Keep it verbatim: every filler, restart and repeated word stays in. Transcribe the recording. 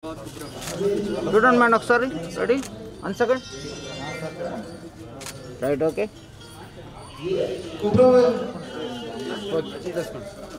చూడండి మేడం ఒకసారి. Ready one second. Right okay.